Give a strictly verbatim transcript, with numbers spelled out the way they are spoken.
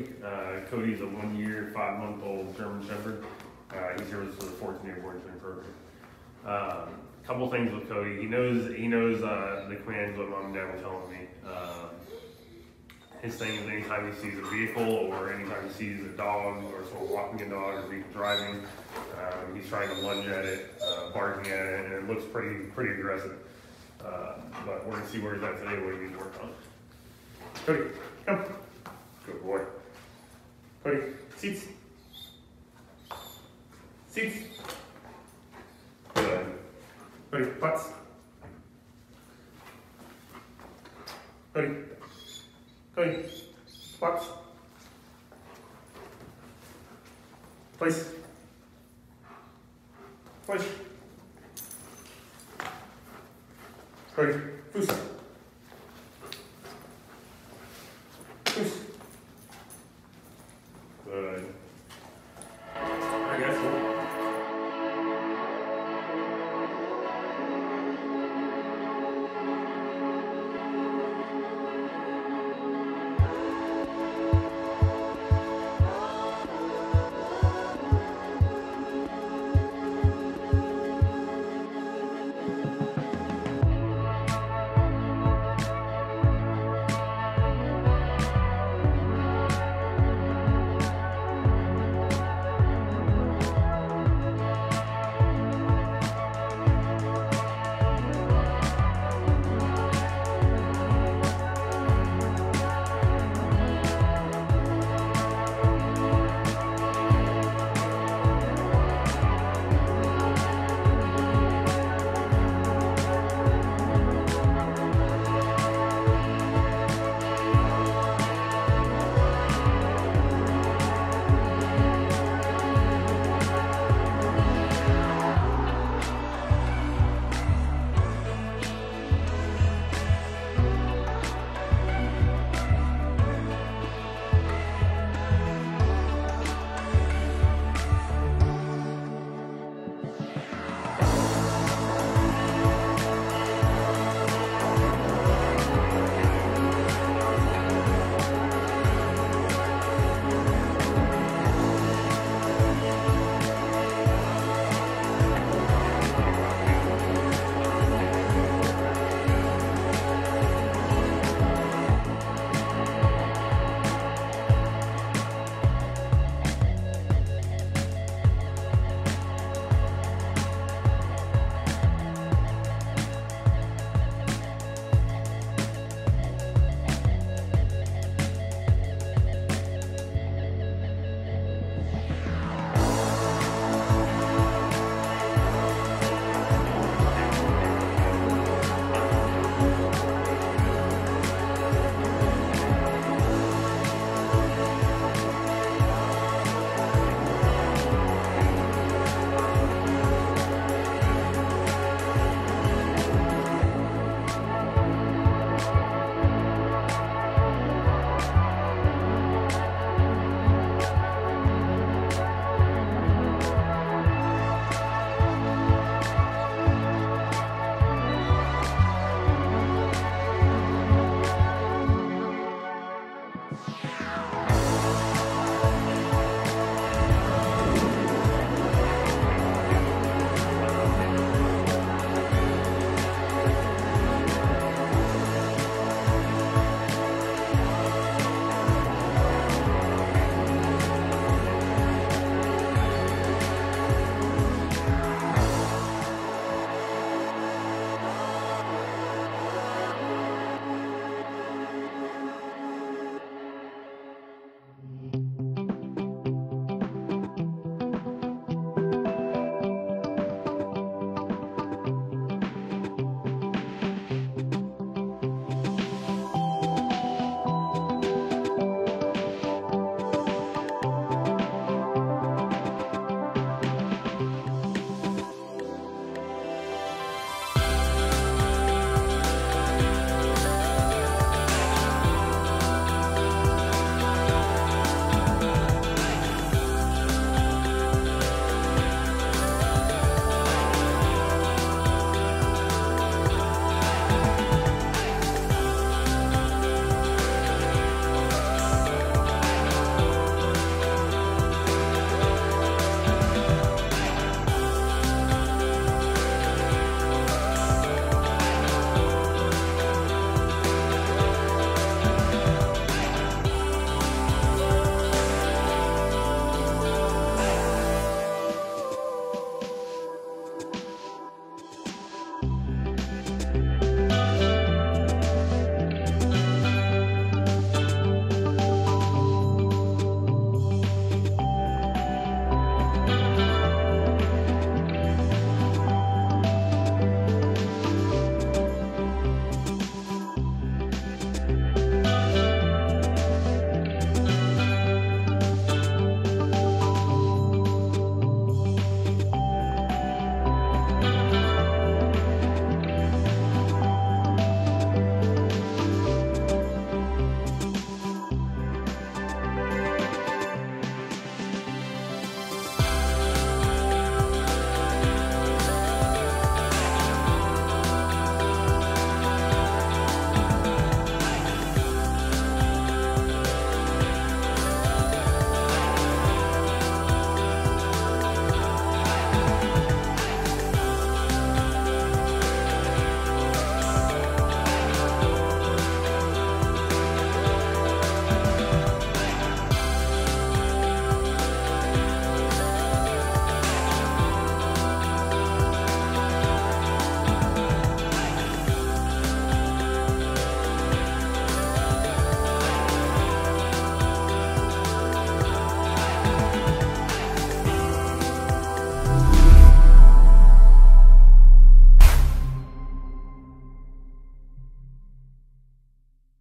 Kodie. Uh, Kodie's a one-year, five-month-old German Shepherd. Uh, he's here with us for the fourteen Airborne Training Program. Um, couple things with Kodie. He knows he knows uh, the commands what mom and dad were telling me. Um, his thing is anytime he sees a vehicle or anytime he sees a dog or someone walking a dog or people driving, um, he's trying to lunge at it, uh, barking at it, and it looks pretty pretty aggressive. Uh, but we're gonna see where he's at today, what he needs to work on. Kodie, come. Good boy. Kodie, seats. Seats. Good. Kodie, butts. Kodie. Kodie, butts. Place. Place. Kodie, foos.